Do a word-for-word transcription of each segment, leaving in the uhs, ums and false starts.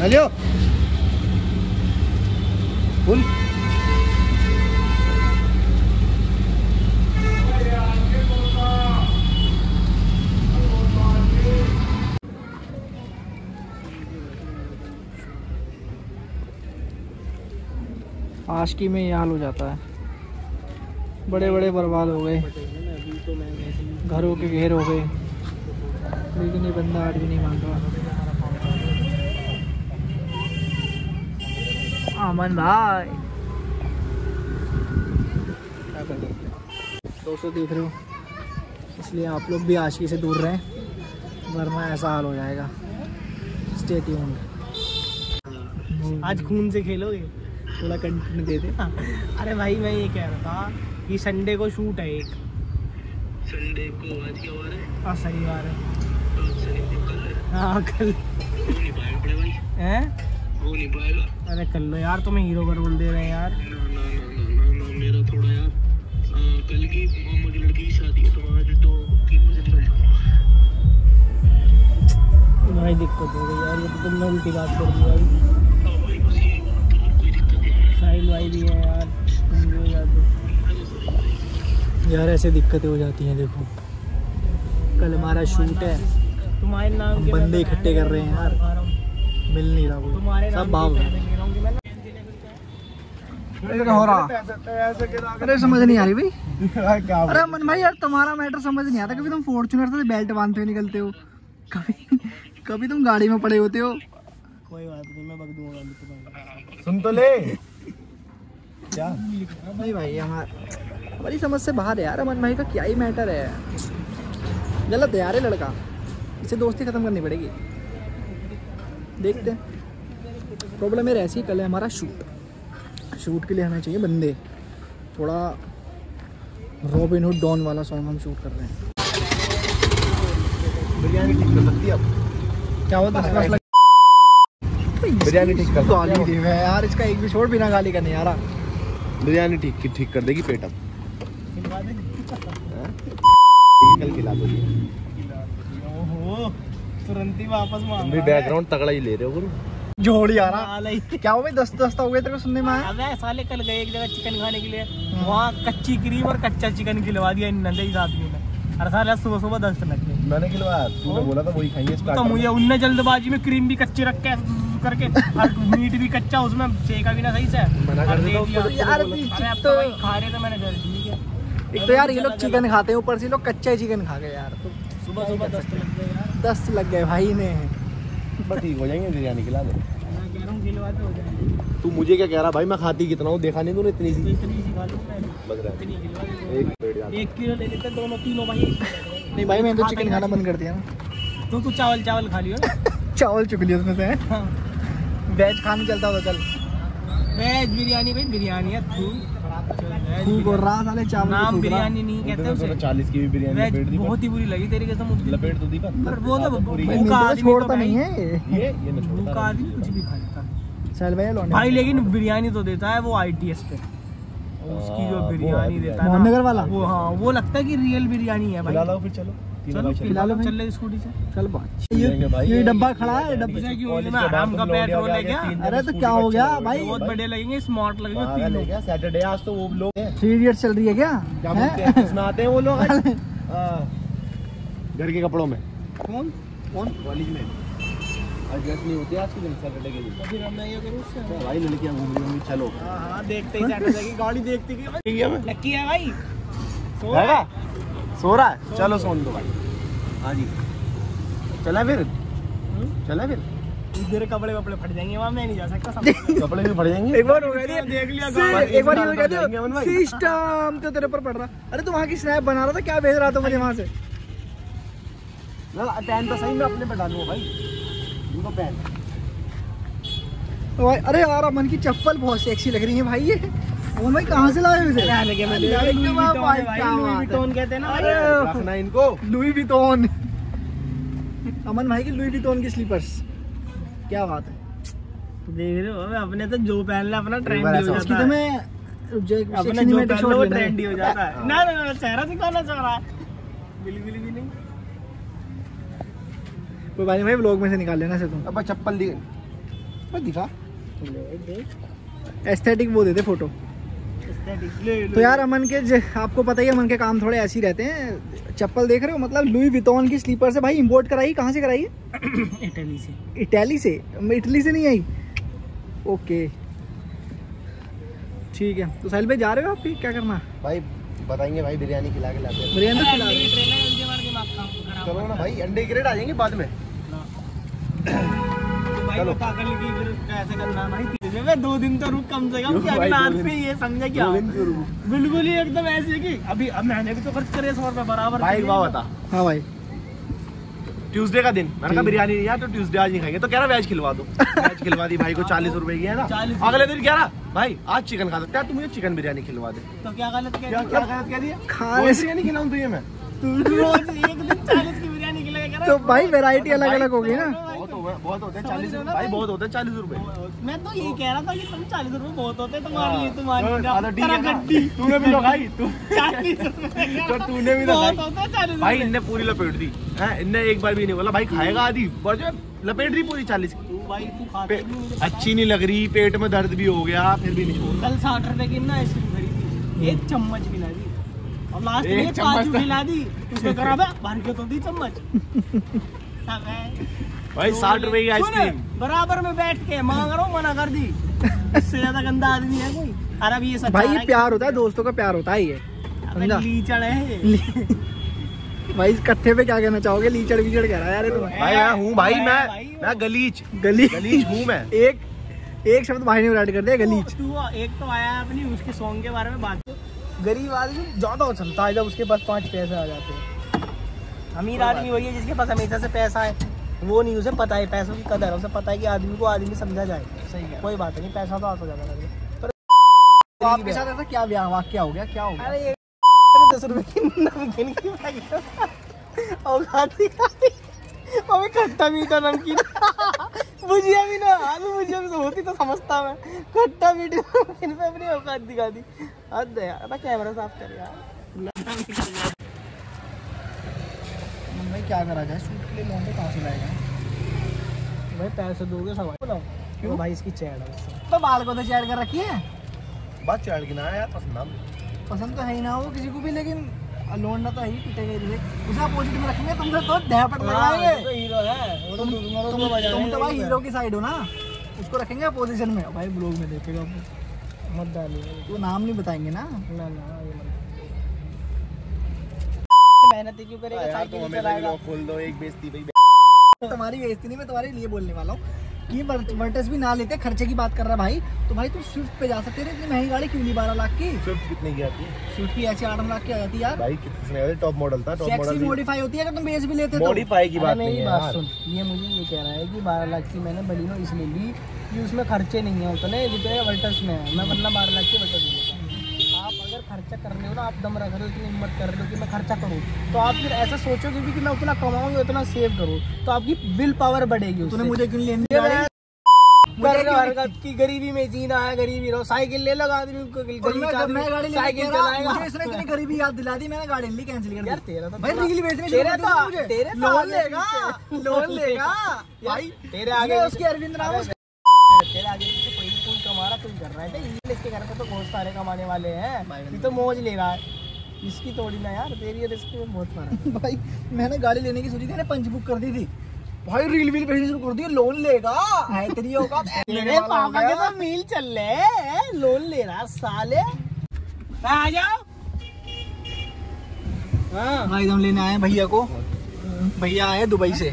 Hello full आशिकी में ये हाल हो जाता है, बड़े बड़े बर्बाद हो गए, घरों के घेर हो गए, लेकिन ये बंदा आज भी नहीं मान रहा। अमन भाई क्या कर रहे दोस्तों, देख रहे हो, इसलिए आप लोग भी आशिकी से दूर रहें, वरना ऐसा हाल हो जाएगा। Stay tuned. आज खून से खेलोगे, थोड़ा कंटेंट दे दे। अरे भाई मैं ये कह रहा था कि संडे को शूट है एक। संडे को आज क्या वार है? हाँ शनिवार है। कल हाँ कल हो नहीं पाएगा बड़े भाई, हैं? हो नहीं पाएगा। अरे कर लो यार, तुम्हें हीरो का रोल दे रहे हैं यार। ना ना ना ना ना, ना मेरा थोड़ा यार आ, कल की मामा की लड़की की शादी है, तो आज तो तीन बजे निकल जाऊंगा। भाई दिक्कत हो गई यार, ये तो तुमने उल्टी बात कर दी भाई। हाँ भाई बस यही बात है, और कोई दिक्कत नहीं है। साहिल भाई भी है यार, तुम भी हो जाते यार ऐसे दिक्कतें हो जाती हैं। देखो कल हमारा शूट है, तुम्हारे नाम हम के बंदे इकट्ठे कर रहे हैं यार, मिल नहीं रहा कोई, तुम्हारे सब नाम भाग के गए। पैसे ले रहा हूँ कि मैं क्या हो रहा? अरे समझ नहीं आ रही भाई। अरे अमन भाई यार तुम्हारा मैटर समझ नहीं आता। कभी तुम फॉर्च्यूनर से बेल्ट बांधते हुए निकलते हो, कभी कभी तुम गाड़ी में पड़े होते हो। कोई बात नहीं, मैं बक दूंगा तुम्हें। सुन तो ले क्या नहीं भाई हमारा हमारी समझ से बाहर है यार। अमन भाई का क्या ही मैटर है, गलत है यार ये लड़का, इसे दोस्ती खत्म करनी पड़ेगी। देखते हैं। प्रॉब्लम मेरे ऐसी, कल है हमारा शूट, शूट के लिए हमें चाहिए बंदे। थोड़ा रॉबिन हुड डॉन वाला सॉन्ग हम शूट कर रहे हैं। बिरयानी ठीक कर सकती है अब। क्या हुआ? दस दस बिरयानी ठीक कर गाली दे मैं यार, इसका एक भी छोड़ बिना गाली का नहीं आ रहा। बिरयानी ठीक ठीक कर देगी पेट अब। कल खिला दो। ओहो तुरंत ही वापस मांग तुम भी बैकग्राउंड तगड़ा ही ले रहे हो गुरु। जोड़ी आ रहा क्या हो भाई? दस दस हो गए तेरे को सुनने में आया? अबे साले कल गए एक जगह चिकन खाने के लिए, वहाँ कच्ची क्रीम और कच्चा चिकन खिलवा दिया इन नंदे इस आदमी ने। अरे साले सुबह सुबह दस लग गए। मैंने खिलवाया, तूने बोला था वही खाएंगे। तो मुझे उनने जल्दबाजी में क्रीम भी कच्ची रख के करके और मीट भी कच्चा, उसमें सेका भी ना सही से मना कर देता हूँ यार। अरे अब तो भाई खा रहे थे, मैंने चल ठीक है। एक तो यार ये लोग चिकन खाते हैं, ऊपर से लोग कच्चा चिकन खा गए यार। तो सुबह सुबह दस लग गए यार। दस लग गए भाई ने। बस ठीक हो जाएंगे, बिरयानी खिला दे। मैं कह रहा हूँ खिलवाते हो जाएंगे। तू मुझे क्या कह रहा भाई? मैं खाती कितना हूँ देखा नहीं तूने? इतनी सी इतनी सी खा लूँ मैं, बच रहा इतनी खिलवा है। दूँ। एक प्लेट ज्यादा। एक किलो ले लेते दोनों तीनों भाई। नहीं भाई मैंने तो चिकन खाना बंद कर दिया ना। तो तू चावल चावल खा लियो ना। चावल चुक लिया उसमें से। हाँ। वेज खाना चलता होता चल। वेज बिरयानी भाई, बिरयानी है तू तू बोल रहा साले चावल नाम बिरयानी नहीं कहते उसे। चालीस की भी बिरयानी वेज लपेट दी। बहुत ही बुरी लगी तेरी कसम उस दिन। लपेट तो दी पर पर वो तो पूरी। भाई भूखा मैं तो आदमी छोड़ता तो नहीं भाई- है ये ये न छोड़ता भूखा आदमी कुछ भी खा लेता चल भाई लौंडे भाई, लेकिन बिरयानी तो देता है वो आई टी एस पे। उसकी जो हाँ, वो बिरयानी है देता है मोहन नगर ना, वाला? वो हाँ वो लगता है कि रियल बिरयानी है भाई। खिला लो फिर। चलो तीनों चलो भाई चलो। खिला लो, भाई। चल ले स्कूटी से। चल बात। जाएंगे भाई। ये डब्बा खड़ा है डब्बे। ऐसा क्यों? कॉलेज मैं के बाद आराम तुम का लोग पेट्रोल आगे है क्या? तीन अरे दिन तो स्कूटी क्या हो पर गया चलोगे भाई? बहुत बड़े लगेंगे, स्मार्ट लगेंगे पागल तीनों। है क्या? सैटरडे आज तो वो लोग हैं। थ्री इडियट्स चल रही है क्या? क्या हैं? बोलते हैं? किसमें आते हैं वो लोग? हाँ, घर के कपड़ों में। कौन कौन? कॉलेज में आज ड्रेस नहीं होती आज के दिन, सैटरडे के दिन। तो फिर हम ये करूँ उससे। तो भाई लड़कियां घूम रही होंगी। चलो हाँ हाँ देखते ही सैटरडे की गाड़ी देखती कि लकी है भाई। सो है ना? सो रहा है? चलो सोन दो भाई। हाँ जी चला फिर। चला फिर। तेरे कपड़े वपड़े फट जाएंगे, वहाँ मैं नहीं जा सकता। समझ कपड़े भी फट जाएंगे। एक बार हो गया देख लिया सी- गाड़ी। एक बार ये साल कह तो जाएंगे अमन भाई। दियो सिस्टम तो तेरे पर पड़ रहा। अरे तू वहाँ की स्नैप बना रहा था, क्या भेज रहा था मुझे वहाँ से? ना पैन तो सही मैं अपने पे डालूंगा भाई। इनको पैन तो भाई अरे यार अमन की चप्पल बहुत सेक्सी लग रही है भाई। ये अमन भाई कहाँ से लाए हो इसे? कहते हैं ना अरे रखना इनको। Louis Vuitton. अमन भाई की लुई विटोन की स्लीपर्स, क्या बात है। देख रहे हो, अपने तो जो पहन ले अपना ट्रेंड बार हो ऐसा इसकी जाता तो है। मैं रुक जाए, अपने सेक्सी जो में पहन शॉट लो वो लेना है। ट्रेंडी हो जाता है। ना ना ना चेहरा दिखाना चाह रहा है, बिल्कुल भी नहीं। कोई बात नहीं भाई, व्लॉग में से निकाल लेना से तुम। अब चप्पल दी दिखा एस्थेटिक वो देते फोटो। तो यार अमन के ज- आपको पता ही है अमन के काम थोड़े ऐसे ही रहते हैं। चप्पल देख रहे हो, मतलब लुई विटॉन की स्लीपर से भाई इंपोर्ट कराई। कहाँ से कराई है? इटली से। इटली से? इटली से नहीं आई? ओके ठीक है। तो साहिल भाई जा रहे हो आप भी, क्या करना? भाई बताएंगे भाई, बिरयानी खिला के लाते हैं। बिरयानी खिला अंडे दो। की ट्रे में उनके मार के मार काम चलो ना भाई, अंडे की रेट आ जाएंगे बाद में। भाई चलो। बता कर लगी फिर कैसे करना भाई। तीसरे में दो दिन तो रुक कम से कम, क्या भाई, दो रात दिन। पे ये समझा क्या? दो दिन क्यों रुकूं? बिल्कुल ही एकदम ऐसे कि अभी अब मैंने भी तो खर्च करे सौ रुपए बराबर। भाई एक बात बता, हाँ भाई ट्यूसडे का दिन मैंने कहा बिरयानी नहीं यार, तो ट्यूसडे आज नहीं खाएंगे, तो कह रहा वेज खिलवा दो। वेज खिलवा दी भाई को, चालीस रुपए की है ना। चालीस। अगले दिन कह रहा भाई आज चिकन खा सकते हैं, तू मुझे चिकन बिरयानी खिलवा दे। तो क्या गलत कह क्या रही? क्या गलत कह दिया? खाने रोज से- बिरयानी खिलाऊं तुझे मैं? तू रोज एक दिन चालीस की बिरयानी खिलाएगा। तो भाई वैरायटी अलग अलग होगी ना। बहुत हो गया, बहुत होते हैं चालीस समझ रहे हो ना भाई, भाई? बहुत होते हैं चालीस रुपए। मैं तो यही कह रहा था कि तुम चालीस रुपए बहुत होते तुम्हारे लिए, हाँ, तुम्हारी हाँ, ठीक है ना? गड्डी तूने भी तो खाई, तू चालीस रुपए तो तूने भी तो बहुत खाई। होता है चालीस भाई रुपए। इनने पूरी लपेट दी है, इनने एक बार भी नहीं बोला भाई खाएगा आधी, बस जो लपेट दी पूरी चालीस की। तू भाई तू खाते पे- भी नहीं, मुझे पता अच्छी नहीं लग रही, पेट में दर्द भी हो गया, फिर भी नहीं छोड़। कल साठ रुपए की ना आइसक्रीम खरीदी, एक चम्मच खिला दी और लास्ट एक में चम्मच काजू तो- खिला दी। उसमें करा बा भर के तो दी चम्मच। भाई साठ रुपए की सुन, आइसक्रीम। बराबर में बैठ के मांग रहा हूँ, मना कर दी। इससे ज्यादा गंदा आदमी है कोई? अरे अब ये सच्चा भाई है ये कि- प्यार होता है, दोस्तों का प्यार होता है ये। अबे समझा? लीचड़ है ये। भाई इस कट्ठे पे क्या कहना चाहोगे? लीचड़ वीचड़ कह रहा है यार ये तो। भाई मैं हूँ भाई, भाई, मैं भाई, मैं गलीच गली गलीच हूँ मैं। एक एक शब्द भाई ने ऐड कर दिया, गलीच। तू एक तो आया अपनी उसके सॉन्ग के बारे में बात कर। गरीब आदमी ज्यादा चलता है जब उसके पास पाँच पैसे आ जाते हैं। अमीर आदमी वही है जिसके पास हमेशा से पैसा है, वो नहीं, उसे पता है पैसों की कदर है, उसे पता है कि आदमी को आदमी समझा जाए। सही है, कोई बात नहीं, पैसा तो आता जाता है। तो आपके साथ ऐसा क्या व्याह वाक्य हो गया? क्या हो गया? अरे ये दस रुपए की नमकीन की पैकेट और खाती खाती अबे खट्टा मीठा नमकीन भुजिया भी ना, आलू भुजिया भी तो होती तो समझता मैं। खट्टा मीठा नमकीन पे अपनी औकात दिखा दी। हद है यार। कैमरा साफ कर यार। भाई क्या करा जाए, सूट के लिए लोन कहाँ से लाएगा? भाई पैसे दोगे सवाल बताओ क्यों? भाई इसकी चैट है उससे। तो बाल को तो चैट कर रखी है, बात चढ़ के ना यार, पसंद ना। पसंद तो है ही ना वो किसी को भी, लेकिन लोन तो है ही, पीटेगा ही। उसे अपोजिट में रखेंगे, तुमसे तो दहपट लगाएंगे। तो हीरो है वो तो तुम दूसरों को तुम- बजाने तुम तो भाई लगे। हीरो की साइड हो ना, उसको रखेंगे अपोजिशन में। भाई ब्लॉग में देखेगा मत डालिए वो, नाम नहीं बताएंगे ना। ना ना ये मत। मेहनत ही क्यों करेगा? यार साइकिल तो ही हमें चलाएगा। लोग खोल दो, एक बेइज्जती भाई। तुम्हारी बेइज्जती नहीं, मैं तुम्हारे लिए बोलने वाला हूँ कि वर्टस भी ना लेते, खर्चे की बात कर रहा भाई। तो भाई तू स्विफ्ट पे जा सकते थे, इतनी महंगी गाड़ी क्यों नहीं? बारह लाख की स्विफ्ट कितने की आती है स्विफ्ट की ऐसी आठ लाख की आ जाती यार। भाई? कितने टॉप मॉडल था, टॉप सेक्सी मॉडल मॉडिफाई होती है, अगर तुम बेस भी लेते तो। मॉडिफाई की बात अरे नहीं मेरी है बात यार। सुन, ये मुझे ये कह रहा है कि बारह लाख की मैंने बलिनो इसलिए ली कि उसमें खर्चे नहीं है उतने जितने वर्टस में है। मैं वरना बारह लाख की वर्टस लेता। आप अगर खर्चा कर रहे हो ना, आप दम रख रहे हो, इतनी हिम्मत कर रहे हो कि मैं खर्चा करूँ, तो आप फिर ऐसा सोचोगे भी कि मैं उतना कमाऊंगी, उतना सेव करूँ, तो आपकी विल पावर बढ़ेगी। तूने उससे। मुझे क्यों लेनी ये गाड़ी? मैं- मुझे कर क्यों- हरकत की गरीबी में जीना है, गरीबी रहो, साइकिल ले लगा आदमी को, और गरीब मैं आदमी मैं गाड़ी लेने साइकिल कह रहा, चलाएगा। मुझे इसने इतनी गरीबी याद दिला दी, मैंने गाड़ी ली, कैंसिल कर यार दी। तेरा तो भाई थोड़ा- रील भेजने तेरे शुरू कर तो- दिया मुझे। तेरे तो लोन आगे लेगा, पीछे। लोन लेगा भाई। तेरे आगे ये उसकी अरविंद राम उसकी- तेरे आगे पीछे कोई कोई कमा रहा, कोई कर रहा है। इंग्लिश के घर पे तो बहुत सारे कमाने वाले हैं, ये तो मौज ले रहा है। इसकी थोड़ी ना यार, तेरी और इसकी में बहुत फर्क है। भाई मैंने गाड़ी लेने की सोची थी, मैंने पंच बुक कर दी थी। भाई रील वील भेजनी शुरू कर दी, लोन लेगा है तेरी औकात। मेरे पापा के तो मील चल रहे हैं, लोन ले रहा साले। आ जाओ। हाँ भाई हम लेने आए हैं भैया को, भैया आए हैं दुबई से।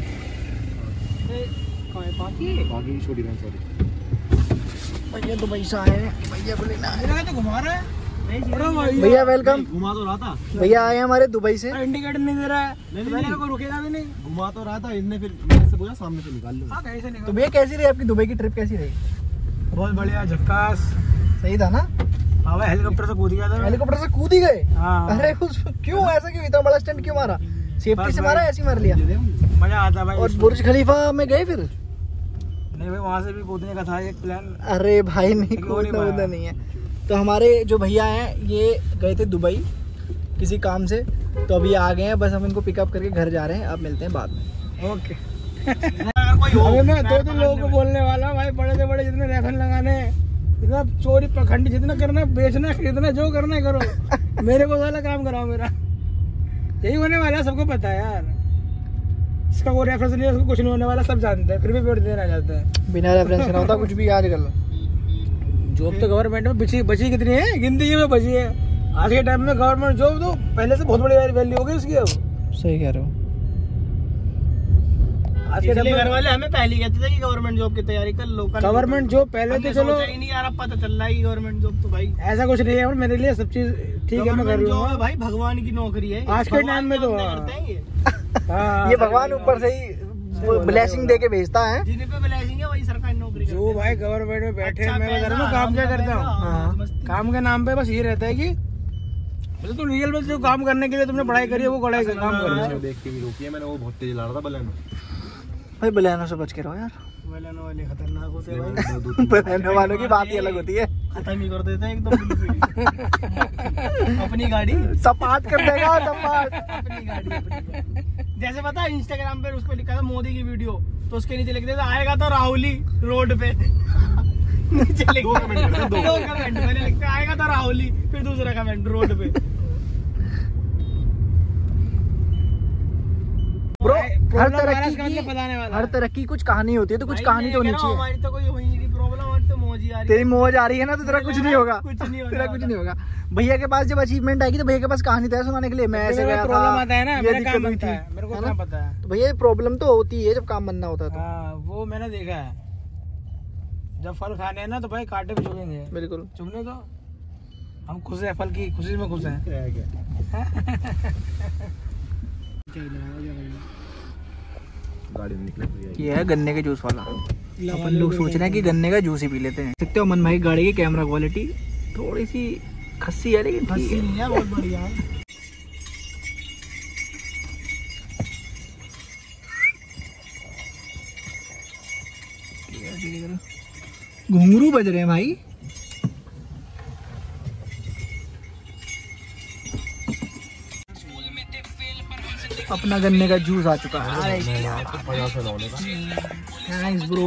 बाकी छोटी बहन सॉरी। भैया दुबई से आए हैं, भैया को लेने आए हैं। तो घुमा रहा है भैया वेलकम। घुमा तो रहा था, भैया आए हैं हमारे दुबई से। इंडिकेटर नहीं दे रहा है, नहीं, तो नहीं, मैंने को रुकेगा भी नहीं। घुमा तो रहा था, इनने फिर मेरे से बोला सामने से निकाल लो। हाँ कैसे नहीं? तो भैया कैसी रही आपकी दुबई की ट्रिप, कैसी रही? बहुत बढ़िया, झक्कास। सही था ना? हाँ हेलीकॉप्टर से कूद गया था। हेलीकॉप्टर से कूद ही गए? हाँ अरे उस क्यों ऐसा क्यों, इतना बड़ा स्टंट क्यों मारा? सेफ्टी बस से भाई। मारा, ऐसे ही मार लिया? मजा आता भाई। और बुर्ज खलीफा में गए फिर? नहीं भाई, वहाँ से भी कूदने का था एक प्लान। अरे भाई नहीं, लेकिन वो नहीं कूदना पाया। वूदना नहीं है। तो हमारे जो भैया हैं ये गए थे दुबई किसी काम से, तो अभी आ गए हैं, बस हम इनको पिकअप करके घर जा रहे हैं। अब मिलते हैं बाद में। ओके। अगर कोई अबे मैं दो तीन लोगों को बोलने वाला हूँ भाई, बड़े से बड़े जितने रेफर लगाने, जितना चोरी पखंडी जितना करना है, बेचना खरीदना जो करना है करो, मेरे को साला काम कराओ मेरा। यही होने वाला है, सबको पता है यार। इसका कोई रेफरेंस नहीं है, उसको कुछ नहीं होने वाला, सब जानते हैं, फिर भी पेड़ देना चाहते हैं। बिना रेफरेंस ना होता कुछ भी आजकल। जॉब तो गवर्नमेंट में बची बची कितनी है, गिनती में बची है। आज के टाइम में गवर्नमेंट जॉब तो पहले से बहुत बड़ी वैल्यू हो गई उसकी अब। सही कह रहे हो। आज के घर वाले हमें पहले कहते थे कि गवर्नमेंट जॉब की तैयारी कर लो। गवर्नमेंट जॉब पहले तो चलो ही नहीं यार, अब पता चल रहा है कि गवर्नमेंट जॉब तो भाई ऐसा कुछ नहीं है, और मेरे लिए सब चीज ठीक है, मैं कर लूंगा भाई, भगवान की नौकरी है आज के टाइम में तो। हाँ, ये भगवान ऊपर से ही ब्लेसिंग दे के भेजता है। जिन्हें पे ब्लेसिंग है वही सरकारी नौकरी जो भाई गवर्नमेंट में बैठे हैं, मैं बता रहा हूँ काम क्या करता हूँ। काम के नाम पे बस ये रहता है कि मतलब तुम रियल में जो काम करने के लिए तुमने पढ़ाई करी है वो पढ़ाई का काम करना है। देख के ही रोकी है मैंने, वो बहुत तेज ला रहा था बलेनो। भाई बलेनो से बच के रहो यार, बलेनो वाले खतरनाक होते हैं भाई। बलेनो वालों की बात ही अलग होती है, खत्म ही कर देते हैं एकदम अपनी गाड़ी सपाट कर देगा सपाट। अपनी गाड़ी अपनी। जैसे पता है इंस्टाग्राम पे उस पर लिखा था मोदी की वीडियो, तो उसके नीचे लिख देता आएगा तो राहुली रोड पे। नीचे लिख दो कमेंट दो कमेंट मैंने लिखते आएगा तो राहुली, फिर दूसरा कमेंट रोड पे। ब्रो हर तरक्की का मतलब बताने की वाला हर तरक्की कुछ कहानी होती है, तो कुछ कहानी तो होनी चाहिए। हमारी तो कोई हुई नहीं प्रॉब्लम, हमारी तो मौज ही आ रही है। तेरी मौज आ रही है ना, तो तेरा कुछ नहीं होगा, कुछ नहीं तेरा कुछ नहीं होगा। भैया के पास जब अचीवमेंट आएगी तो भैया के पास कहानी तो है सुनाने के लिए। मैं ऐसे गया था, प्रॉब्लम आता है ना, ये मेरा दिक्कत काम हुई बनता थी, है, मेरे को है क्या ना? पता है। तो भैया प्रॉब्लम तो होती है जब काम बनना होता है तो। हाँ, वो मैंने देखा है। जब फल खाने हैं ना तो भाई कांटे भी चुभेंगे, बिल्कुल चुभने तो हम खुश है, फल की खुशी में खुश हैं। गाड़ी में निकले ये है गन्ने के जूस वाला। अपन लोग सोच रहे हैं कि गन्ने का जूस ही पी लेते हैं। देखते हो अमन भाई गाड़ी की कैमरा क्वालिटी थोड़ी सी खस्सी है, लेकिन ठीक है। नहीं है, बहुत बढ़िया है। घुंघरू बज रहे हैं भाई। अपना गन्ने का जूस आ चुका है। Nice bro.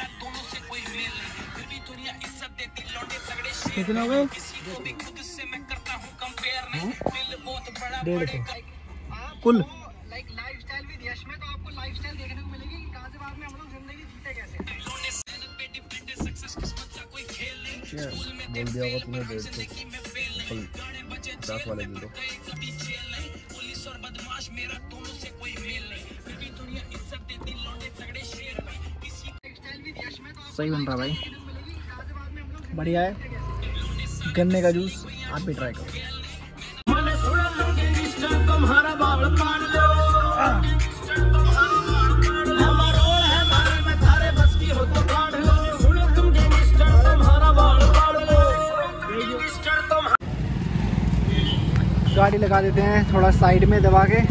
कितने हो गए? डेढ़ सौ कुल बोल दिया होगा तुम्हें डेढ़ सौ पचास वाले दे दो। सही बन रहा भाई, बढ़िया है। गन्ने का जूस आप भी ट्राई करो। गाड़ी लगा देते हैं थोड़ा साइड में दबा के।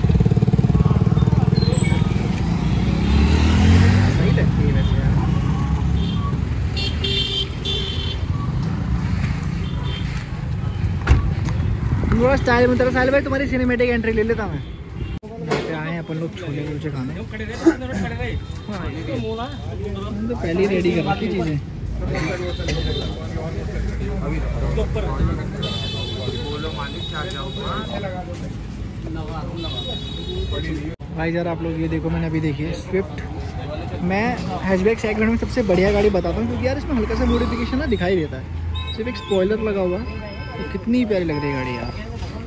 सही लगती है वैसे यार। थोड़ा स्टाइल में, तेरा स्टाइल भाई तुम्हारी सिनेमेटिक एंट्री ले लेता मैं। आए हैं अपन लोग छोले कुलचे खाने। तो पहले ही रेडी कर रखी चीजें। भाई यार आप लोग ये देखो, मैंने अभी देखी है स्विफ्ट। मैं हैचबैक सेगमेंट में सबसे बढ़िया गाड़ी बताता हूँ, क्योंकि यार इसमें हल्का सा मॉडिफिकेशन ना दिखाई देता है। सिर्फ एक स्पॉइलर लगा हुआ है, तो कितनी प्यारी लग रही है गाड़ी यार।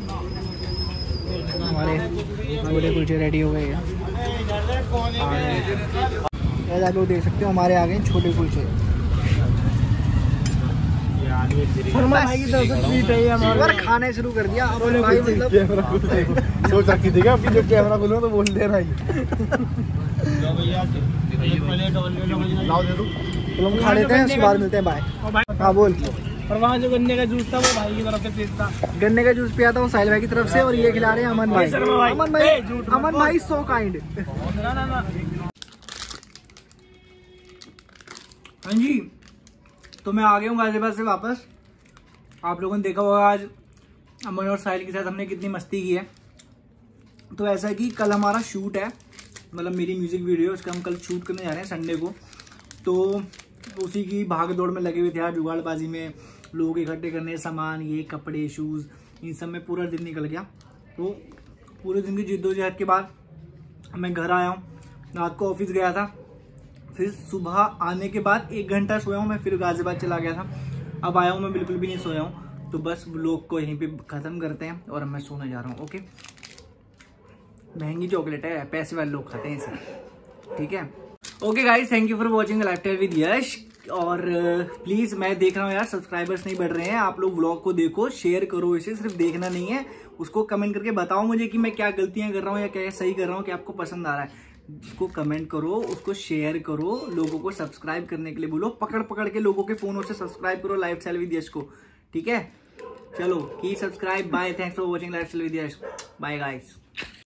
हमारे छोले कुलचे रेडी हो गए यार, आप लोग देख सकते हो हमारे आ गए छोले कुलचे। भाई की तरफ से ट्रीट है ये हमारा। खाने शुरू कर दिया भाई, मतलब सोच रखी थी क्या अपनी जब कैमरा खोलूं तो बोल दे रहा है। लाओ दे दो, हम खा लेते हैं, उसके बाद मिलते हैं। बाय। हाँ बोल। और वहाँ जो गन्ने का जूस था वो भाई की तरफ से पेश था। गन्ने का जूस पिया था वो साहिल भाई की तरफ से, और ये खिला रहे हैं अमन भाई। अमन भाई, अमन भाई सो काइंड। हाँ जी, तो मैं आ गया हूँ गाजियाबाद से वापस। आप लोगों ने देखा होगा आज अमन और साहिल के साथ हमने कितनी मस्ती की है। तो ऐसा है कि कल हमारा शूट है मतलब मेरी म्यूजिक वीडियो, उसका हम कल शूट करने जा रहे हैं संडे को। तो उसी की भाग दौड़ में लगे हुए थे यार, जुगाड़बाजी में, लोग इकट्ठे करने, सामान, ये कपड़े, शूज़, इन सब में पूरा दिन निकल गया। तो पूरे दिन की जिद्दोजहद के बाद मैं घर आया हूँ। रात को ऑफिस गया था, फिर सुबह आने के बाद एक घंटा सोया हूँ मैं, फिर गाजियाबाद चला गया था। अब आया हूँ मैं, बिल्कुल भी नहीं सोया हूँ। तो बस व्लॉग को यहीं पे ख़त्म करते हैं और अब मैं सोने जा रहा हूँ। ओके, महंगी चॉकलेट है, पैसे वाले लोग खाते हैं इसे, ठीक है। Okay guys, thank you for watching lifestyle with Yash. और प्लीज uh, मैं देख रहा हूँ यार, सब्सक्राइबर्स नहीं बढ़ रहे हैं। आप लोग व्लॉग को देखो, शेयर करो इसे, सिर्फ देखना नहीं है, उसको कमेंट करके बताओ मुझे कि मैं क्या गलतियां कर रहा हूँ या क्या सही कर रहा हूँ, कि आपको पसंद आ रहा है। उसको कमेंट करो, उसको शेयर करो, लोगों को सब्सक्राइब करने के लिए बोलो, पकड़ पकड़ के लोगों के फोनों से सब्सक्राइब करो लाइफस्टाइल विद यश को, ठीक है। चलो की subscribe, bye, thanks for watching lifestyle with Yash, bye guys.